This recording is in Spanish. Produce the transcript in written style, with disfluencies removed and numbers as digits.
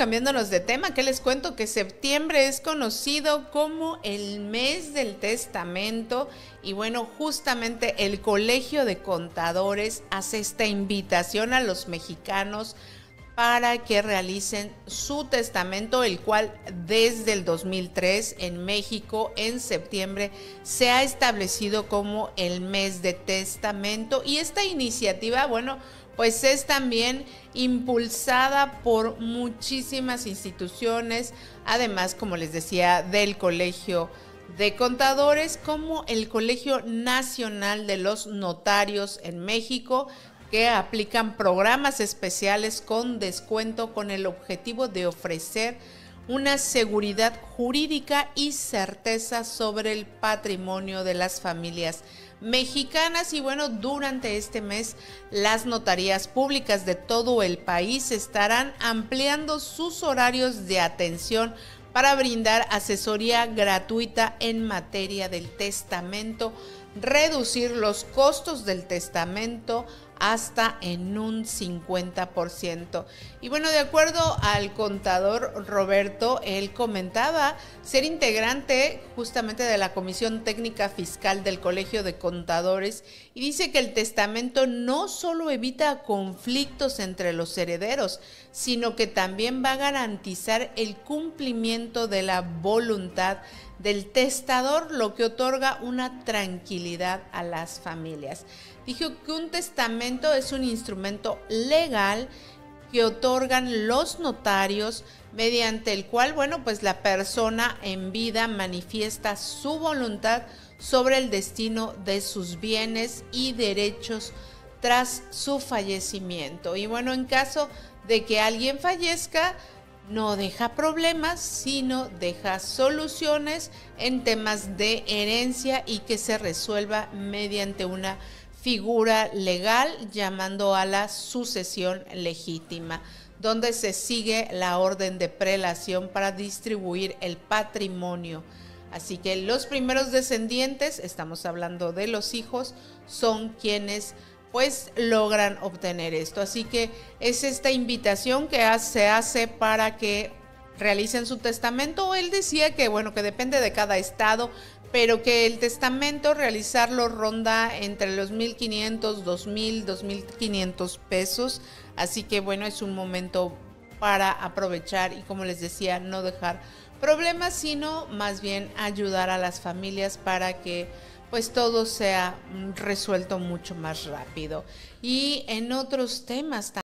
cambiándonos de tema, ¿qué les cuento? Que septiembre es conocido como el mes del testamento y bueno, justamente el Colegio de Contadores hace esta invitación a los mexicanos para que realicen su testamento, el cual desde el 2003 en México, en septiembre, se ha establecido como el mes de testamento. Y esta iniciativa, bueno, pues es también impulsada por muchísimas instituciones, además, como les decía, del Colegio de Contadores, como el Colegio Nacional de los Notarios en México, que aplican programas especiales con descuento con el objetivo de ofrecer una seguridad jurídica y certeza sobre el patrimonio de las familias mexicanas. Y bueno, durante este mes las notarías públicas de todo el país estarán ampliando sus horarios de atención para brindar asesoría gratuita en materia del testamento, reducir los costos del testamento hasta en un 50%. Y bueno, de acuerdo al contador Roberto, él comentaba ser integrante justamente de la Comisión Técnica Fiscal del Colegio de Contadores y dice que el testamento no solo evita conflictos entre los herederos, sino que también va a garantizar el cumplimiento de la voluntad del testador, lo que otorga una tranquilidad a las familias. Dijo que un testamento es un instrumento legal que otorgan los notarios, mediante el cual, bueno, pues la persona en vida manifiesta su voluntad sobre el destino de sus bienes y derechos tras su fallecimiento. Y bueno, en caso de que alguien fallezca, no deja problemas, sino deja soluciones en temas de herencia y que se resuelva mediante una figura legal, llamando a la sucesión legítima, donde se sigue la orden de prelación para distribuir el patrimonio. Así que los primeros descendientes, estamos hablando de los hijos, son quienes pues logran obtener esto. Así que es esta invitación que se hace para que realicen su testamento. Él decía que bueno, que depende de cada estado, pero que el testamento realizarlo ronda entre los 1,500, 2,000, 2,500 pesos. Así que bueno, es un momento para aprovechar y, como les decía, no dejar problemas, sino más bien ayudar a las familias para que pues todo sea resuelto mucho más rápido. Y en otros temas también,